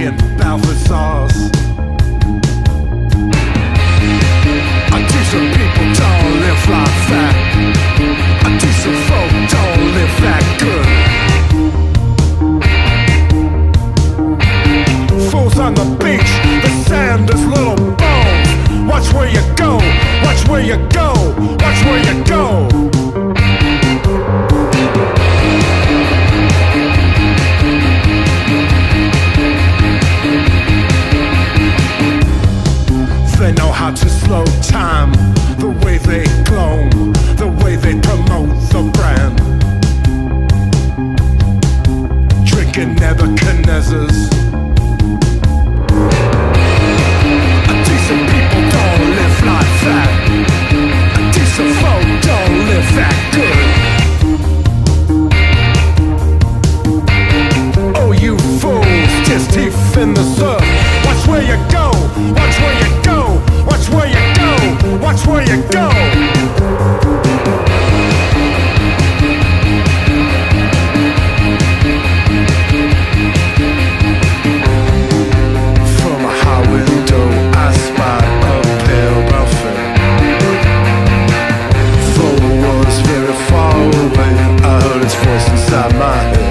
drinking Balthazars. A decent people don't live like that. A decent folk don't live that good. Fools on the beach, the sand is little bones. Watch where you go, watch where you go, watch where you go. They know how to slow time, the way they clone, the way they promote the brand. Drinking Nebuchadnezzars. A decent people don't live like that. A decent folk don't live that good. Oh, you fools, just teeth in the surf. Watch where you go, watch where you go, watch where you go, watch where you go. From a high window I spy a pale buffet. Though it was very far away, I heard its voice inside my head.